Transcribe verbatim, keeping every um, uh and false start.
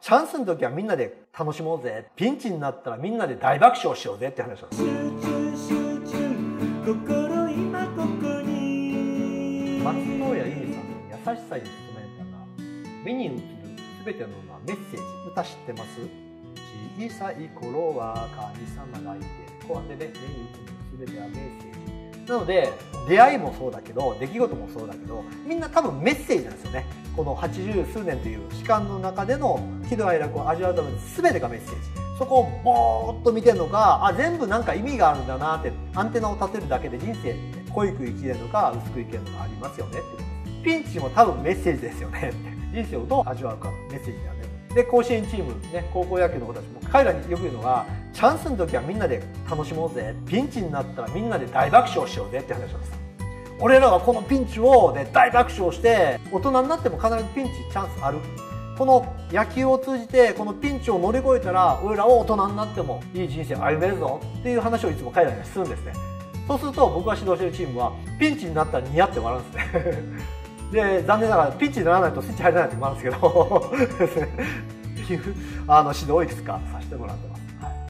チャンスの時はみんなで楽しもうぜ、ピンチになったらみんなで大爆笑しようぜって話なんです。松任谷由実さんの優しさに努めたが、目に映るすべてのものはメッセージ。歌知ってます？小さい頃は神様がいて、こうやってね、目に映るすべてはメッセージ。なので、出会いもそうだけど、出来事もそうだけど、みんな多分メッセージなんですよね。このはちじゅうすうねんという期間の中での喜怒哀楽を味わうために全てがメッセージ。そこをぼーっと見てるのか、あ、全部なんか意味があるんだなってアンテナを立てるだけで人生って濃いく生きれるのか薄く生きれるのかありますよねって。ピンチも多分メッセージですよねって。人生をどう味わうかのメッセージだよね。で、甲子園チーム、ね、高校野球の子たちも彼らによく言うのが、チャンスの時はみんなで楽しもうぜ、ピンチになったらみんなで大爆笑しようぜって話なんです。俺らはこのピンチを、ね、大爆笑して、大人になっても必ずピンチ、チャンスある。この野球を通じて、このピンチを乗り越えたら、俺らは大人になってもいい人生を歩めるぞっていう話をいつも彼らにするんですね。そうすると僕が指導しているチームは、ピンチになったらニヤって笑うんですね。で、残念ながらピンチにならないとスイッチ入らない時もあるんですけど、っていうあの指導をいくつかさせてもらってます。